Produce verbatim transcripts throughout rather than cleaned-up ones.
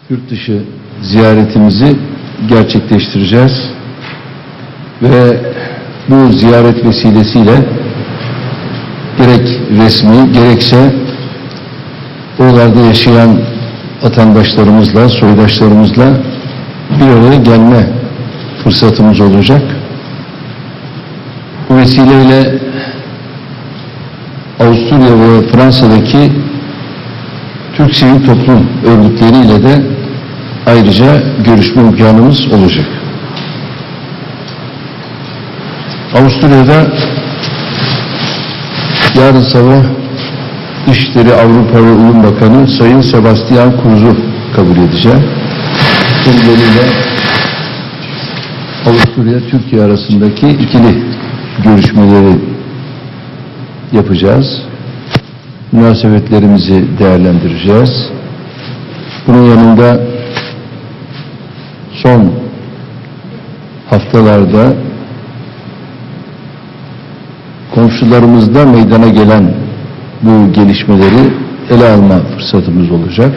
yurt dışı ziyaretimizi gerçekleştireceğiz ve bu ziyaret vesilesiyle gerek resmi gerekse oralarda yaşayan vatandaşlarımızla, soydaşlarımızla bir araya gelme fırsatımız olacak. Bu vesileyle Avusturya ve Fransa'daki Türk sivil toplum örgütleriyle de ayrıca görüşme imkanımız olacak. Avusturya'da yarın sabah Dışişleri Avrupa ve Uyum Bakanı Sayın Sebastian Kurz'u kabul edeceğim. Bu nedeniyle Avusturya-Türkiye arasındaki ikili görüşmeleri yapacağız. Münasebetlerimizi değerlendireceğiz. Bunun yanında son haftalarda komşularımızda meydana gelen bu gelişmeleri ele alma fırsatımız olacak.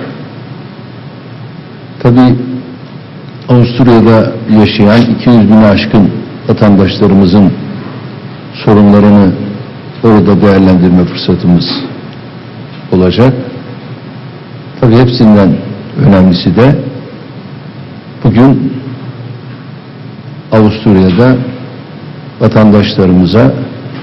Tabii Avusturya'da yaşayan iki yüz bini aşkın vatandaşlarımızın sorunlarını orada değerlendirme fırsatımız olacak. Tabii hepsinden önemlisi de bugün Avusturya'da vatandaşlarımıza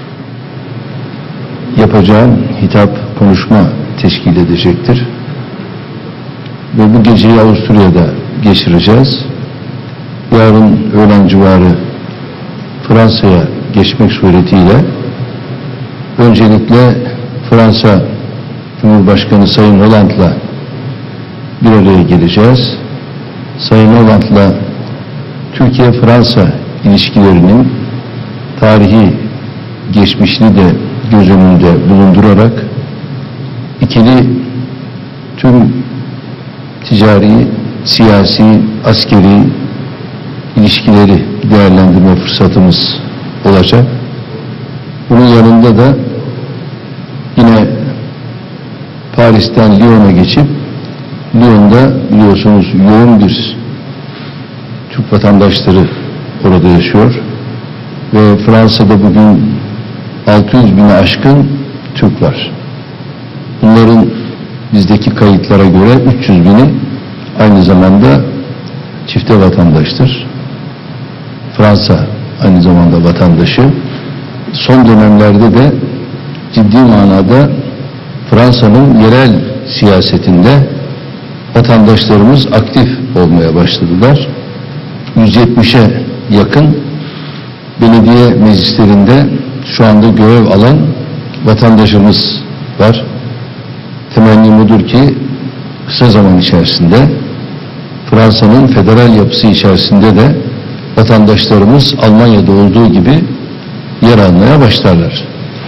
yapacağım hitap konuşma teşkil edecektir. Ve bu geceyi Avusturya'da geçireceğiz. Yarın öğlen civarı Fransa'ya geçmek suretiyle öncelikle Fransa Cumhurbaşkanı Sayın Hollande'la bir araya geleceğiz. Sayın Hollande'la Türkiye-Fransa ilişkilerinin tarihi geçmişini de göz önünde bulundurarak ikili tüm ticari, siyasi, askeri ilişkileri değerlendirme fırsatımız olacak. Bunun yanında da yine Paris'ten Lyon'a geçip Lyon'da biliyorsunuz yoğun bir Türk vatandaşları orada yaşıyor ve Fransa'da bugün altı yüz bini aşkın Türk var. Bunların bizdeki kayıtlara göre üç yüz bini aynı zamanda çifte vatandaştır. Fransa aynı zamanda vatandaşı. Son dönemlerde de ciddi manada Fransa'nın yerel siyasetinde vatandaşlarımız aktif olmaya başladılar. yüz yetmişe yakın belediye meclislerinde şu anda görev alan vatandaşımız var. Temennim odur ki kısa zaman içerisinde Fransa'nın federal yapısı içerisinde de vatandaşlarımız Almanya'da olduğu gibi yer almaya başlarlar.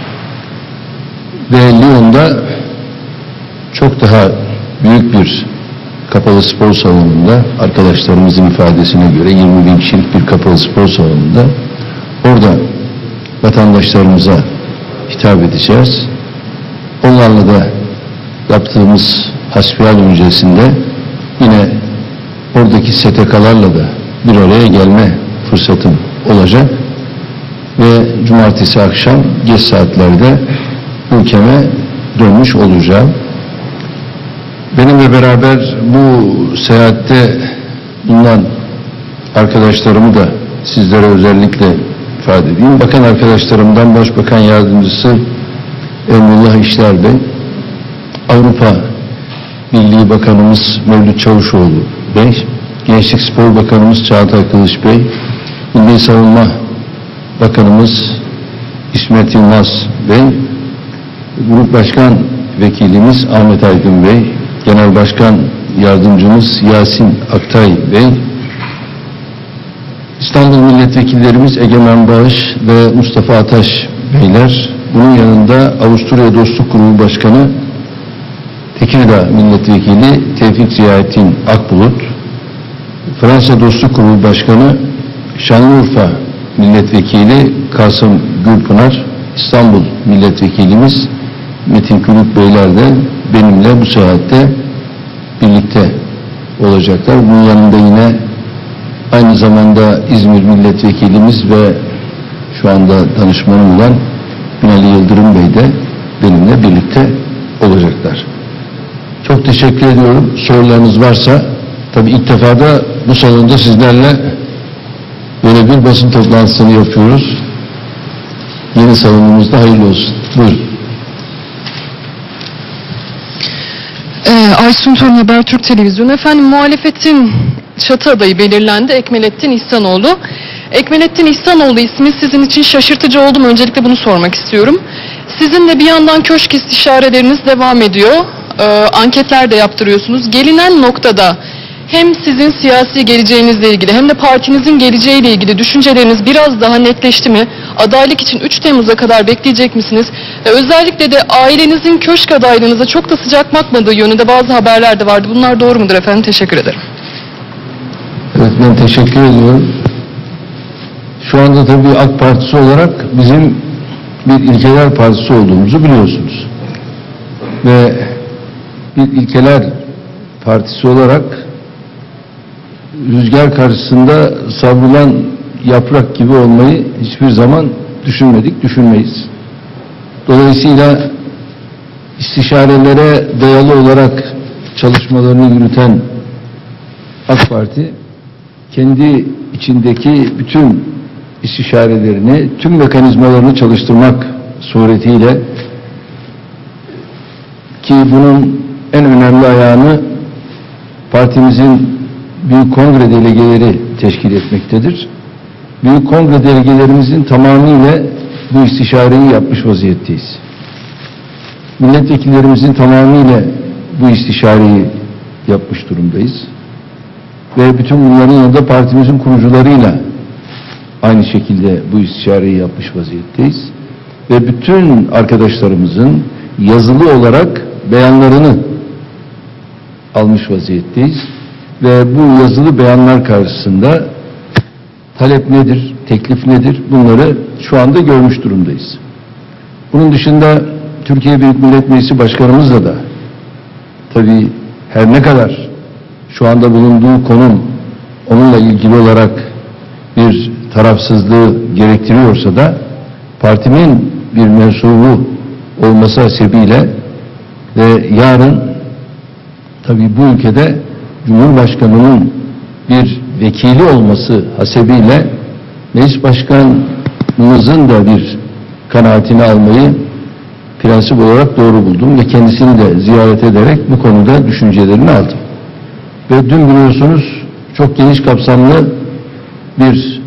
Ve Lyon'da çok daha büyük bir kapalı spor salonunda, arkadaşlarımızın ifadesine göre yirmi bin kişilik bir kapalı spor salonunda orada vatandaşlarımıza hitap edeceğiz. Onlarla da yaptığımız hasbihal öncesinde yine oradaki S T K'larla da bir araya gelme fırsatım olacak ve cumartesi akşam geç saatlerde ülkeme dönmüş olacağım. Benimle beraber bu seyahatte bulunan arkadaşlarımı da sizlere özellikle ifade edeyim. Bakan arkadaşlarımdan Başbakan Yardımcısı Emrullah İşler Bey, Avrupa Birliği Bakanımız Mevlüt Çavuşoğlu Bey, Gençlik Spor Bakanımız Çağatay Kılıç Bey, Milli Savunma Bakanımız İsmet Yılmaz Bey, Grup Başkan Vekilimiz Ahmet Aydın Bey, Genel Başkan Yardımcımız Yasin Aktay Bey, İstanbul Milletvekillerimiz Egemen Bağış ve Mustafa Ataş Beyler, bunun yanında Avusturya Dostluk Grubu Başkanı Tekirdağ Milletvekili Tevfik Ziyaettin Akbulut, Fransa Dostluk Grubu Başkanı Şanlıurfa Milletvekili Kasım Gülpınar, İstanbul Milletvekilimiz Metin Külük Beyler de benimle bu seyahatte birlikte olacaklar. Bunun yanında yine aynı zamanda İzmir Milletvekilimiz ve şu anda danışmanım olan Binali Yıldırım Bey de benimle birlikte olacaklar. Çok teşekkür ediyorum. Sorularınız varsa, tabii ilk defa da bu salonda sizlerle böyle bir basın toplantısını yapıyoruz. Yeni salonumuzda hayırlı olsun. Buyurun. Ee, Aysun Torun, Habertürk Televizyonu. Efendim, muhalefetin çatı adayı belirlendi. Ekmelettin İhsanoğlu. Ekmelettin İhsanoğlu ismi sizin için şaşırtıcı oldu mu? Öncelikle bunu sormak istiyorum. Sizin de bir yandan köşk istişareleriniz devam ediyor. Ee, anketler de yaptırıyorsunuz. Gelinen noktada hem sizin siyasi geleceğinizle ilgili hem de partinizin geleceğiyle ilgili düşünceleriniz biraz daha netleşti mi? Adaylık için üç Temmuz'a kadar bekleyecek misiniz? Ee, özellikle de ailenizin köşk adaylığınıza çok da sıcak bakmadığı yönünde bazı haberler de vardı. Bunlar doğru mudur efendim? Teşekkür ederim. Evet, ben teşekkür ediyorum. Şu anda tabii AK Partisi olarak bizim bir ilkeler partisi olduğumuzu biliyorsunuz. Ve bir ilkeler partisi olarak rüzgar karşısında savrulan yaprak gibi olmayı hiçbir zaman düşünmedik, düşünmeyiz. Dolayısıyla istişarelere dayalı olarak çalışmalarını yürüten AK Parti kendi içindeki bütün istişarelerini, tüm mekanizmalarını çalıştırmak suretiyle, ki bunun en önemli ayağını partimizin Büyük Kongre delegeleri teşkil etmektedir. Büyük Kongre delegelerimizin tamamıyla bu istişareyi yapmış vaziyetteyiz. Milletvekillerimizin tamamıyla bu istişareyi yapmış durumdayız. Ve bütün bunların yanında partimizin kurucularıyla aynı şekilde bu istişareyi yapmış vaziyetteyiz. Ve bütün arkadaşlarımızın yazılı olarak beyanlarını almış vaziyetteyiz. Ve bu yazılı beyanlar karşısında talep nedir, teklif nedir, bunları şu anda görmüş durumdayız. Bunun dışında Türkiye Büyük Millet Meclisi Başkanımızla da tabii her ne kadar şu anda bulunduğu konum onunla ilgili olarak bir tarafsızlığı gerektiriyorsa da partimin bir mensubu olması hasebiyle ve yarın tabii bu ülkede Cumhurbaşkanı'nın bir vekili olması hasebiyle Meclis Başkanımızın da bir kanaatini almayı prensip olarak doğru buldum ve kendisini de ziyaret ederek bu konuda düşüncelerini aldım. Ve dün biliyorsunuz çok geniş kapsamlı bir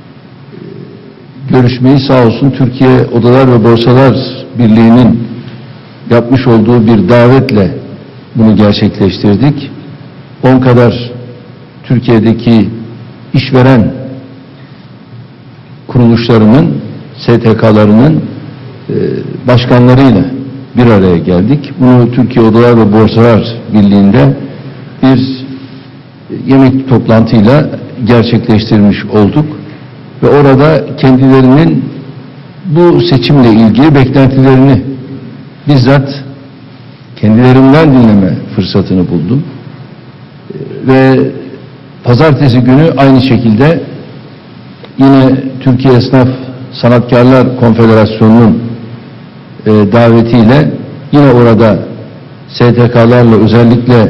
görüşmeyi sağ olsun Türkiye Odalar ve Borsalar Birliği'nin yapmış olduğu bir davetle bunu gerçekleştirdik. on kadar Türkiye'deki işveren kuruluşlarının, S T K'larının e, başkanlarıyla bir araya geldik. Bunu Türkiye Odalar ve Borsalar Birliği'nde bir yemek toplantıyla gerçekleştirmiş olduk. Ve orada kendilerinin bu seçimle ilgili beklentilerini bizzat kendilerinden dinleme fırsatını buldum. Ve pazartesi günü aynı şekilde yine Türkiye Esnaf Sanatkarlar Konfederasyonu'nun e, davetiyle yine orada S T K'larla, özellikle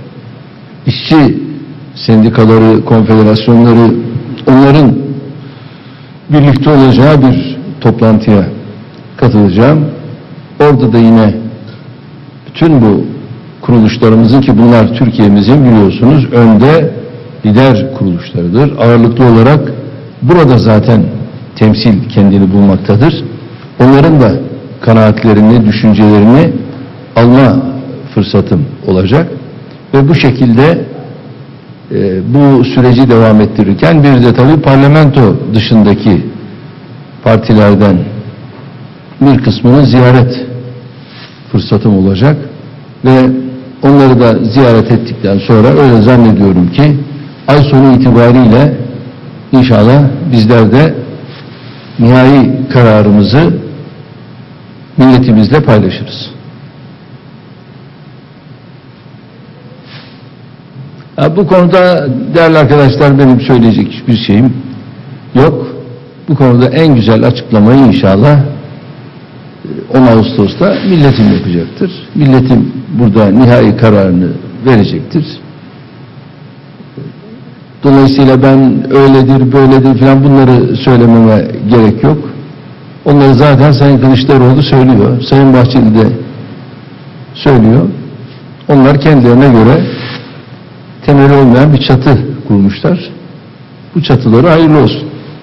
işçi sendikaları, konfederasyonları, onların birlikte olacağı bir toplantıya katılacağım. Orada da yine bütün bu kuruluşlarımızın, ki bunlar Türkiye'mizin biliyorsunuz önde lider kuruluşlarıdır. Ağırlıklı olarak burada zaten temsil kendini bulmaktadır. Onların da kanaatlerini, düşüncelerini alma fırsatım olacak. Ve bu şekilde e, bu süreci devam ettirirken bir de tabii parlamento dışındaki partilerden bir kısmını ziyaret fırsatım olacak. Ve onları da ziyaret ettikten sonra öyle zannediyorum ki ay sonu itibariyle inşallah bizler de nihai kararımızı milletimizle paylaşırız. Ha, bu konuda değerli arkadaşlar benim söyleyecek hiçbir şeyim yok. Bu konuda en güzel açıklamayı inşallah on Ağustos'ta milletim yapacaktır. Milletim burada nihai kararını verecektir. Dolayısıyla ben öyledir, böyledir falan bunları söylememe gerek yok. Onları zaten Sayın Kılıçdaroğlu söylüyor. Sayın Bahçeli de söylüyor. Onlar kendilerine göre temeli olmayan bir çatı kurmuşlar. Bu çatıları hayırlı olsun.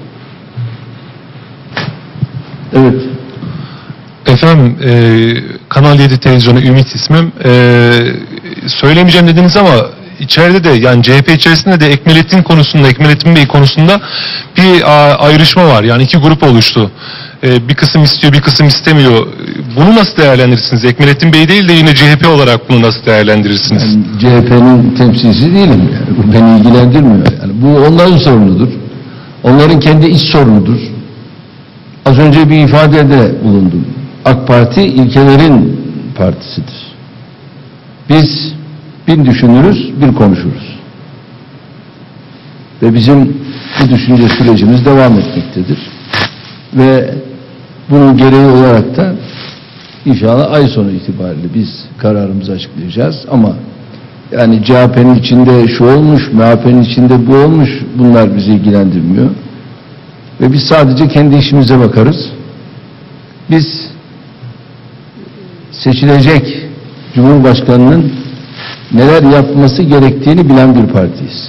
Evet. Efendim, e, Kanal yedi televizyonu Ümit ismim. E, söylemeyeceğim dediniz ama içeride de, yani C H P içerisinde de Ekmelettin konusunda, Ekmelettin Bey konusunda bir a, ayrışma var. Yani iki grup oluştu. E, bir kısım istiyor, bir kısım istemiyor. Bunu nasıl değerlendirirsiniz? Ekmelettin Bey değil de yine C H P olarak bunu nasıl değerlendirirsiniz? Ben C H P'nin temsilcisi değilim. Yani. Bu beni ilgilendirmiyor. Yani bu onların sorunudur. Onların kendi iç sorunudur. Az önce bir ifadede bulundum. AK Parti ilkelerin partisidir. Biz bir düşünürüz, bir konuşuruz. Ve bizim bu düşünce sürecimiz devam etmektedir. Ve bunun gereği olarak da inşallah ay sonu itibariyle biz kararımızı açıklayacağız. Ama yani C H P'nin içinde şu olmuş, M H P'nin içinde bu olmuş, bunlar bizi ilgilendirmiyor. Ve biz sadece kendi işimize bakarız. Biz seçilecek Cumhurbaşkanı'nın neler yapması gerektiğini bilen bir partiyiz.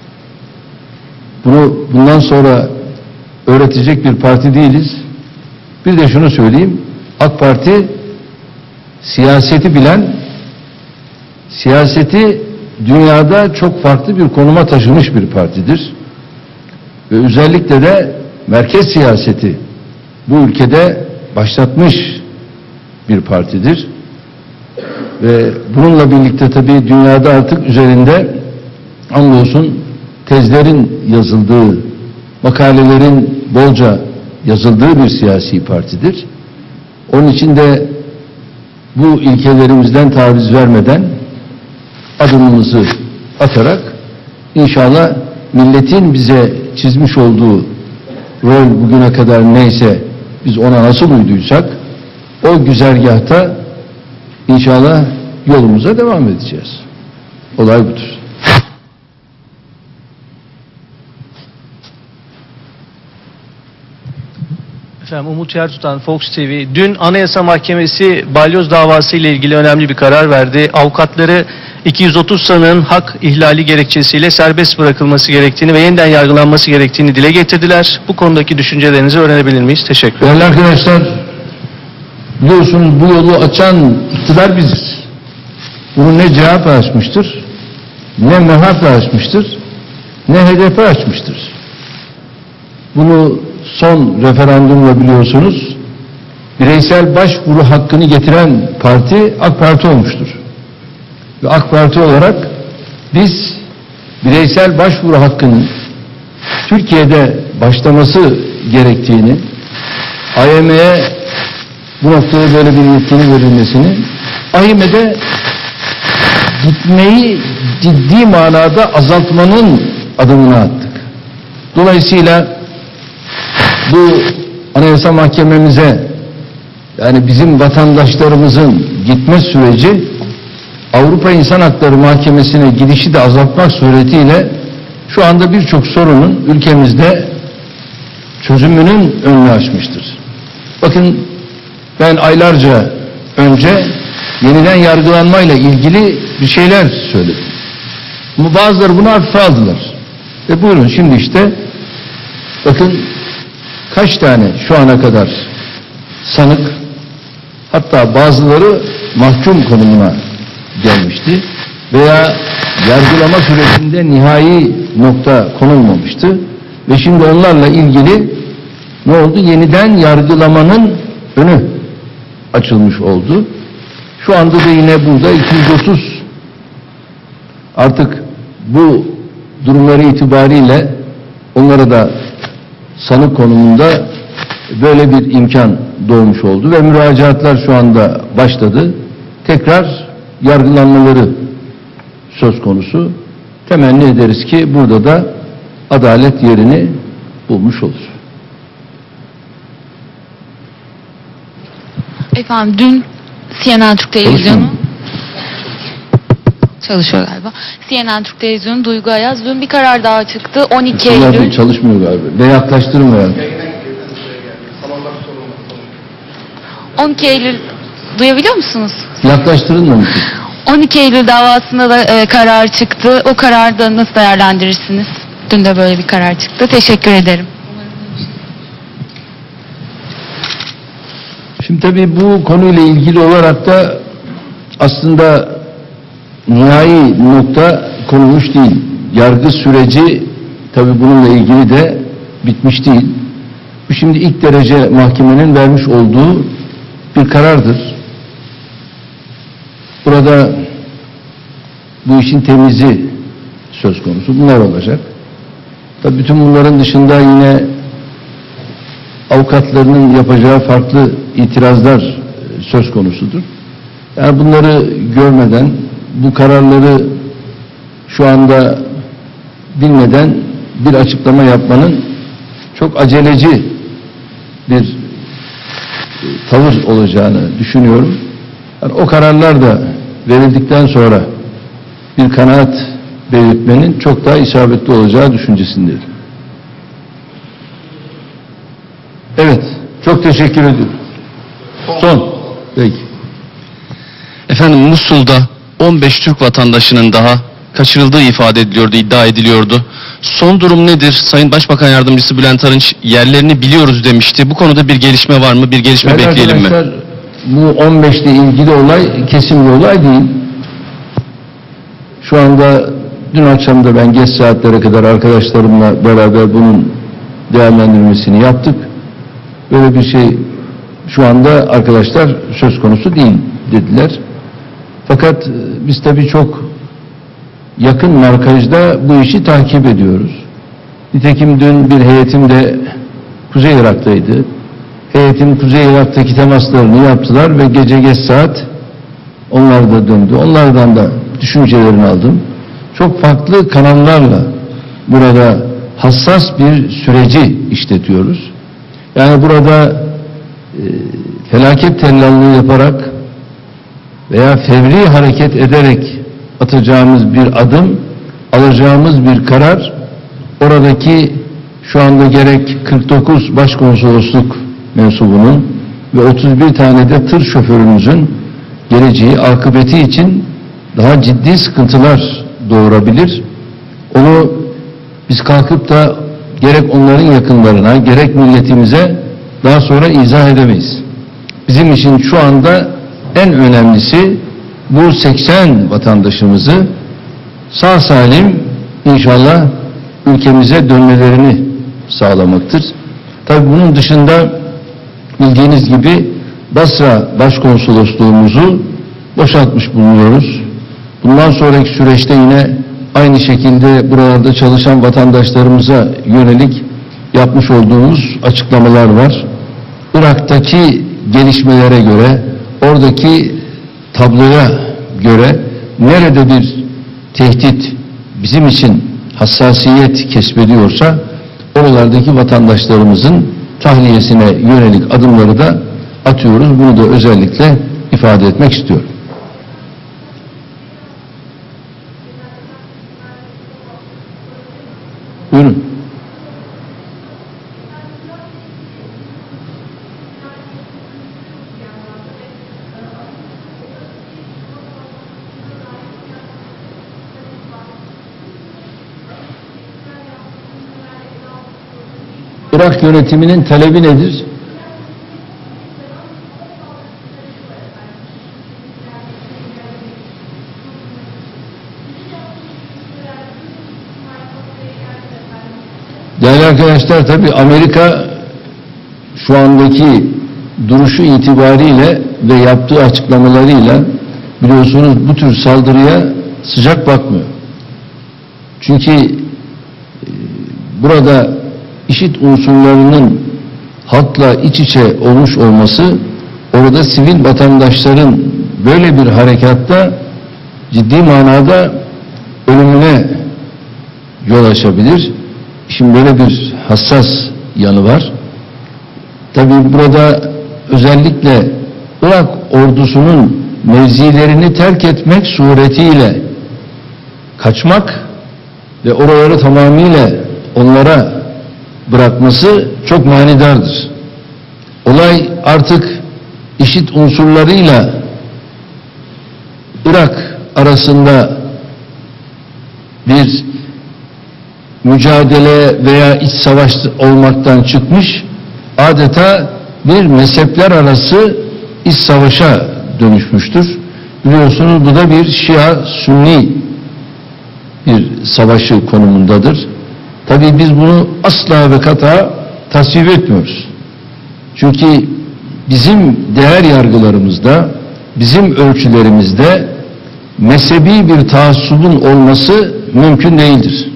Bunu bundan sonra öğretecek bir parti değiliz. Bir de şunu söyleyeyim. AK Parti siyaseti bilen, siyaseti dünyada çok farklı bir konuma taşımış bir partidir. Ve özellikle de merkez siyaseti bu ülkede başlatmış bir partidir. Ve bununla birlikte tabii dünyada artık üzerinde andolsun tezlerin yazıldığı, makalelerin bolca yazıldığı bir siyasi partidir. Onun için de bu ilkelerimizden taviz vermeden adımımızı atarak inşallah milletin bize çizmiş olduğu rol bugüne kadar neyse biz ona nasıl uyduysak o güzergahta İnşallah yolumuza devam edeceğiz. Olay budur. Efendim Umut Ertuğ'dan Fox T V. Dün Anayasa Mahkemesi balyoz davası ile ilgili önemli bir karar verdi. Avukatları iki yüz otuz sanığın hak ihlali gerekçesiyle serbest bırakılması gerektiğini ve yeniden yargılanması gerektiğini dile getirdiler. Bu konudaki düşüncelerinizi öğrenebilir miyiz? Teşekkür ederim. Değerli arkadaşlar, biliyorsunuz bu yolu açan iktidar biziz. Bunu ne C H P açmıştır, ne M H P açmıştır, ne H D P açmıştır. Bunu son referandumla biliyorsunuz, bireysel başvuru hakkını getiren parti AK Parti olmuştur. Ve AK Parti olarak biz bireysel başvuru hakkının Türkiye'de başlaması gerektiğini, A Y M'ye bu noktada böyle bir yetkinin verilmesini, A Y M'de gitmeyi ciddi manada azaltmanın adımını attık. Dolayısıyla bu Anayasa Mahkememize, yani bizim vatandaşlarımızın gitme süreci Avrupa İnsan Hakları Mahkemesi'ne gidişi de azaltmak suretiyle şu anda birçok sorunun ülkemizde çözümünün önünü açmıştır. Bakın, ben aylarca önce yeniden yargılanmayla ilgili bir şeyler söyledim. Ama bazıları bunu hafife aldılar. Ve buyurun şimdi işte bakın kaç tane şu ana kadar sanık, hatta bazıları mahkum konumuna gelmişti veya yargılama sürecinde nihai nokta konulmamıştı ve şimdi onlarla ilgili ne oldu? Yeniden yargılamanın önü açılmış oldu. Şu anda da yine burada iki yüz otuz artık bu durumları itibariyle onlara da sanık konumunda böyle bir imkan doğmuş oldu ve müracaatlar şu anda başladı. Tekrar yargılanmaları söz konusu. temenni ederiz ki burada da adalet yerini bulmuş olur. Efendim dün C N N Türk Televizyonu Çalışmıyor mu? çalışıyor galiba. C N N Türk Televizyonu Duygu Ayaz dün bir karar daha çıktı. on iki Bunlar Eylül. çalışmıyor galiba. Ve yaklaştırmayalım. on iki Eylül duyabiliyor musunuz? Yaklaştırın mı? on iki Eylül davasında da e, karar çıktı. O kararı da nasıl değerlendirirsiniz? Dün de böyle bir karar çıktı. Teşekkür ederim. Şimdi tabii bu konuyla ilgili olarak da aslında nihai nokta konulmuş değil. Yargı süreci tabii bununla ilgili de bitmiş değil. Bu şimdi ilk derece mahkemenin vermiş olduğu bir karardır. Burada bu işin temizi söz konusu. Bunlar olacak. Tabii bütün bunların dışında yine avukatlarının yapacağı farklı itirazlar söz konusudur. Yani bunları görmeden, bu kararları şu anda bilmeden bir açıklama yapmanın çok aceleci bir tavır olacağını düşünüyorum. Yani o kararlar da verildikten sonra bir kanaat belirtmenin çok daha isabetli olacağı düşüncesindeyim. Evet, çok teşekkür ediyorum. Son. Peki. Efendim Musul'da on beş Türk vatandaşının daha kaçırıldığı ifade ediliyordu, iddia ediliyordu. Son durum nedir? Sayın Başbakan Yardımcısı Bülent Arınç yerlerini biliyoruz demişti. Bu konuda bir gelişme var mı? Bir gelişme Evet, bekleyelim mi? arkadaşlar, bu on beş ile ilgili olay kesin bir olay değil. Şu anda dün akşam da ben geç saatlere kadar arkadaşlarımla beraber bunun değerlendirmesini yaptık. Böyle bir şey şu anda arkadaşlar söz konusu değil dediler. Fakat biz tabii çok yakın markajda bu işi takip ediyoruz. Nitekim dün bir heyetim de Kuzey Irak'taydı. Heyetin Kuzey Irak'taki temaslarını yaptılar ve gece geç saat onlar da döndü. Onlardan da düşüncelerini aldım. Çok farklı kanallarla burada hassas bir süreci işletiyoruz. Yani burada e, felaket tellallığı yaparak veya fevri hareket ederek atacağımız bir adım, alacağımız bir karar, oradaki şu anda gerek kırk dokuz başkonsolosluk mensubunun ve otuz bir tane de tır şoförümüzün geleceği, akıbeti için daha ciddi sıkıntılar doğurabilir. Onu biz kalkıp da gerek onların yakınlarına, gerek milletimize daha sonra izah edemeyiz. Bizim için şu anda en önemlisi bu seksen vatandaşımızı sağ salim inşallah ülkemize dönmelerini sağlamaktır. Tabii bunun dışında bildiğiniz gibi Basra Başkonsolosluğumuzu boşaltmış bulunuyoruz. Bundan sonraki süreçte yine aynı şekilde buralarda çalışan vatandaşlarımıza yönelik yapmış olduğumuz açıklamalar var. Irak'taki gelişmelere göre, oradaki tabloya göre nerede bir tehdit bizim için hassasiyet kesbediyorsa oralardaki vatandaşlarımızın tahliyesine yönelik adımları da atıyoruz. Bunu da özellikle ifade etmek istiyorum. Buyurun. Irak yönetiminin talebi nedir? Değerli arkadaşlar, tabii Amerika şu andaki duruşu itibariyle ve yaptığı açıklamalarıyla biliyorsunuz bu tür saldırıya sıcak bakmıyor. Çünkü e, burada IŞİD unsurlarının halkla iç içe olmuş olması, orada sivil vatandaşların böyle bir harekatta ciddi manada ölümüne yol açabilir. Şimdi böyle bir hassas yanı var. Tabii burada özellikle Irak ordusunun mevzilerini terk etmek suretiyle kaçmak ve oraları tamamıyla onlara bırakması çok manidardır. Olay artık IŞİD unsurlarıyla Irak arasında bir mücadele veya iç savaş olmaktan çıkmış, adeta bir mezhepler arası iç savaşa dönüşmüştür. Biliyorsunuz bu da bir Şia-Sünni bir savaşı konumundadır. Tabii biz bunu asla ve kata tasvip etmiyoruz. Çünkü bizim değer yargılarımızda, bizim ölçülerimizde mezhebi bir taassubun olması mümkün değildir.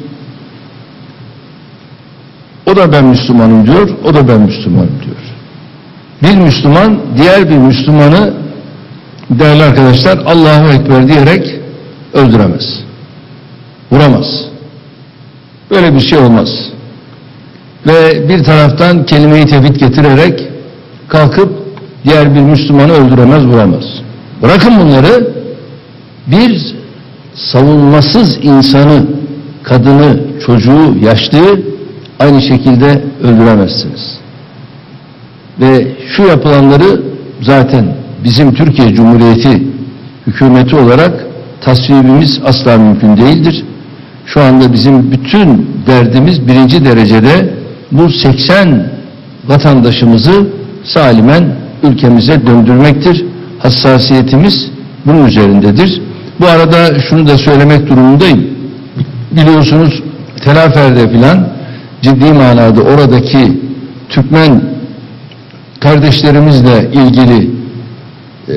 O da ben Müslümanım diyor, o da ben Müslümanım diyor. Bir Müslüman diğer bir Müslümanı, değerli arkadaşlar, Allahu Ekber diyerek öldüremez. Vuramaz. Böyle bir şey olmaz. Ve bir taraftan kelime-i tevhid getirerek kalkıp diğer bir Müslümanı öldüremez, vuramaz. Bırakın bunları, bir savunmasız insanı, kadını, çocuğu, yaşlıyı aynı şekilde öldüremezsiniz. Ve şu yapılanları zaten bizim Türkiye Cumhuriyeti hükümeti olarak tasvibimiz asla mümkün değildir. Şu anda bizim bütün derdimiz birinci derecede bu seksen vatandaşımızı salimen ülkemize döndürmektir. Hassasiyetimiz bunun üzerindedir. Bu arada şunu da söylemek durumundayım. Biliyorsunuz Telafer'de filan ciddi manada oradaki Türkmen kardeşlerimizle ilgili e,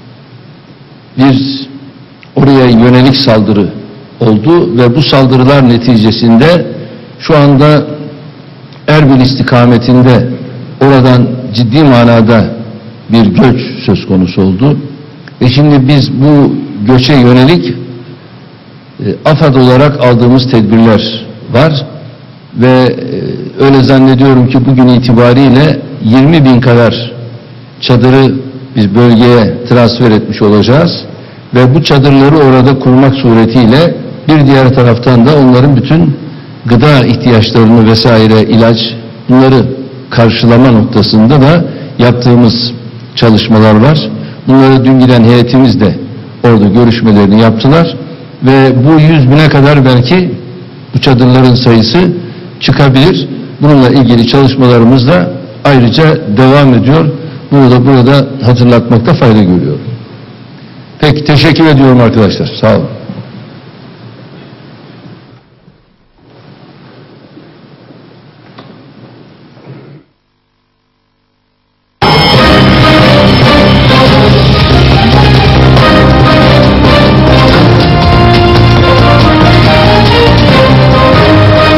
bir oraya yönelik saldırı oldu ve bu saldırılar neticesinde şu anda Erbil istikametinde oradan ciddi manada bir göç söz konusu oldu. Ve şimdi biz bu göçe yönelik e, AFAD olarak aldığımız tedbirler var ve e, öyle zannediyorum ki bugün itibariyle yirmi bin kadar çadırı biz bölgeye transfer etmiş olacağız ve bu çadırları orada kurmak suretiyle bir diğer taraftan da onların bütün gıda ihtiyaçlarını vesaire, ilaç, bunları karşılama noktasında da yaptığımız çalışmalar var. Bunları dün giden heyetimiz de orada görüşmelerini yaptılar ve bu yüz bine kadar belki bu çadırların sayısı çıkabilir. Bununla ilgili çalışmalarımız da ayrıca devam ediyor. Bunu da burada hatırlatmakta fayda görüyorum. Peki, teşekkür ediyorum arkadaşlar. Sağ olun.